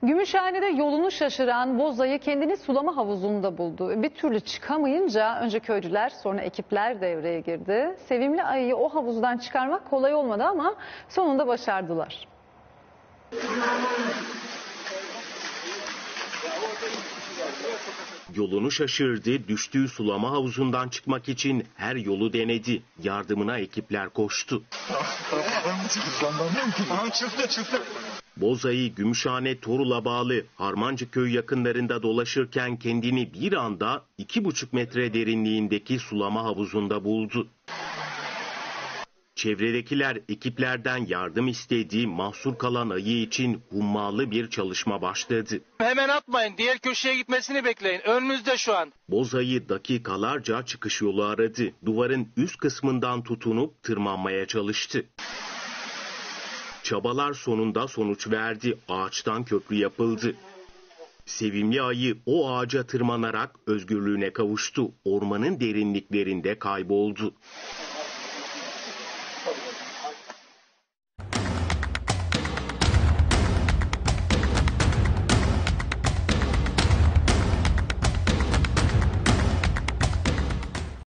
Gümüşhane'de yolunu şaşıran bozayı kendini sulama havuzunda buldu. Bir türlü çıkamayınca önce köylüler sonra ekipler devreye girdi. Sevimli ayıyı o havuzdan çıkarmak kolay olmadı ama sonunda başardılar. Yolunu şaşırdı, düştüğü sulama havuzundan çıkmak için her yolu denedi. Yardımına ekipler koştu. Çıktı. Bozayı Gümüşhane Torul'a bağlı Harmancıköy yakınlarında dolaşırken kendini bir anda 2,5 metre derinliğindeki sulama havuzunda buldu. Çevredekiler ekiplerden yardım istedi, mahsur kalan ayı için hummalı bir çalışma başladı. Hemen atmayın, diğer köşeye gitmesini bekleyin. Önünüzde şu an. Bozayı dakikalarca çıkış yolu aradı. Duvarın üst kısmından tutunup tırmanmaya çalıştı. Çabalar sonunda sonuç verdi. Ağaçtan köprü yapıldı. Sevimli ayı o ağaca tırmanarak özgürlüğüne kavuştu. Ormanın derinliklerinde kayboldu.